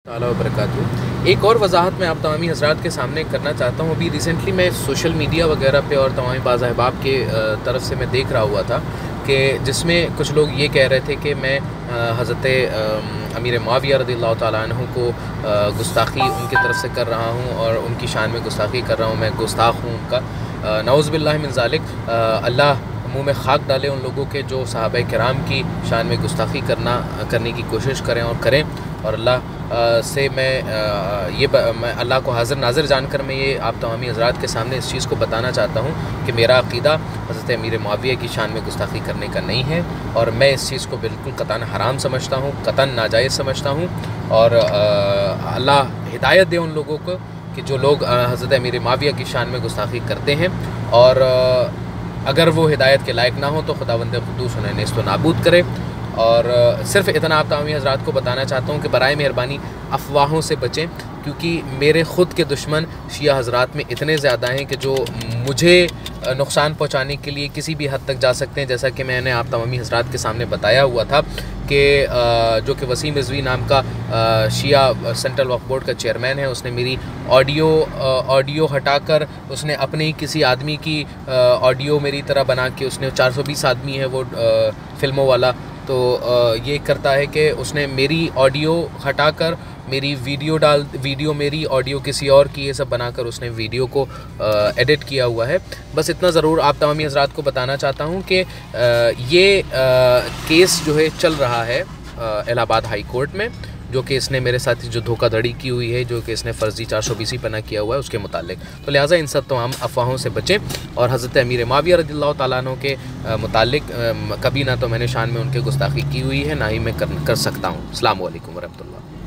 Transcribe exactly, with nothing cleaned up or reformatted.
ताला वबरकातुहू। एक और वजाहत मैं आप तमामी हज़रात के सामने करना चाहता हूँ। अभी रिसेंटली मैं सोशल मीडिया वगैरह पे और तमामी बाज़ अहबाब के तरफ से मैं देख रहा हुआ था कि जिसमें कुछ लोग ये कह रहे थे कि मैं हज़रत अमीर मुआविया रज़ियल्लाहु ताला अन्हु को गुस्ताखी उनकी तरफ से कर रहा हूँ और उनकी शान में गुस्ताखी कर रहा हूँ, मैं गुस्ताख हूँ उनका। नऊज़ बिल्लाहि मिन ज़ालिक, अल्लाह मुँह में खाक डाले उन लोगों के जो सहाबा किराम की शान में गुस्ताखी करना करने की कोशिश करें और करें। और अल्लाह से मैं ये मैं अल्लाह को हाज़िर नाज़िर जानकर मैं ये आप तमामी हज़रात के सामने इस चीज़ को बताना चाहता हूँ कि मेरा अक़ीदा हज़रत अमीर मुआविया की शान में गुस्ताखी करने का नहीं है और मैं इस चीज़ को बिल्कुल क़तन हराम समझता हूँ, क़तन नाजायज़ समझता हूँ। और अल्लाह हिदायत दे उन लोगों को कि जो लोग हज़रत अमीर मुआविया की शान में गुस्ताखी करते हैं, और अगर वो हिदायत के लायक ना हो तो खुदावंद क़ुद्दूस उन्हें नेस्त व नाबूद करे। और सिर्फ़ इतना आप तमामी हज़रात को बताना चाहता हूँ कि बराए मेहरबानी अफवाहों से बचें, क्योंकि मेरे ख़ुद के दुश्मन शिया हज़रात में इतने ज़्यादा हैं कि जो मुझे नुकसान पहुँचाने के लिए किसी भी हद तक जा सकते हैं। जैसा कि मैंने आप तमामी हज़रात के सामने बताया हुआ था कि जो कि वसीम रिज़वी नाम का शिया सेंट्रल वक्फ बोर्ड का चेयरमैन है, उसने मेरी ऑडियो ऑडियो हटाकर उसने अपने ही किसी आदमी की ऑडियो मेरी तरह बना के, उसने चार सौ बीस आदमी है वो फ़िल्मों वाला, तो ये करता है कि उसने मेरी ऑडियो हटाकर मेरी वीडियो डाल वीडियो मेरी ऑडियो किसी और की, ये सब बनाकर उसने वीडियो को एडिट किया हुआ है। बस इतना ज़रूर आप तमामी हज़रात को बताना चाहता हूँ कि ये आ, केस जो है चल रहा है इलाहाबाद हाई कोर्ट में, जो कि इसने मेरे साथ जो धोखाधड़ी की हुई है, जो कि इसने फ़र्ज़ी चार सौ बीस पना किया हुआ है उसके मुतालिक। तो लिहाजा इन सब तमाम अफवाहों से बचें और हज़रत अमीर मुआविया रज़ियल्लाहु ताला अन्हु के मुतालिक कभी ना तो मैंने शान में उनके गुस्ताखी की हुई है, ना ही मैं कर, कर सकता हूँ। अस्सलामु अलैकुम वरहमतुल्लाह।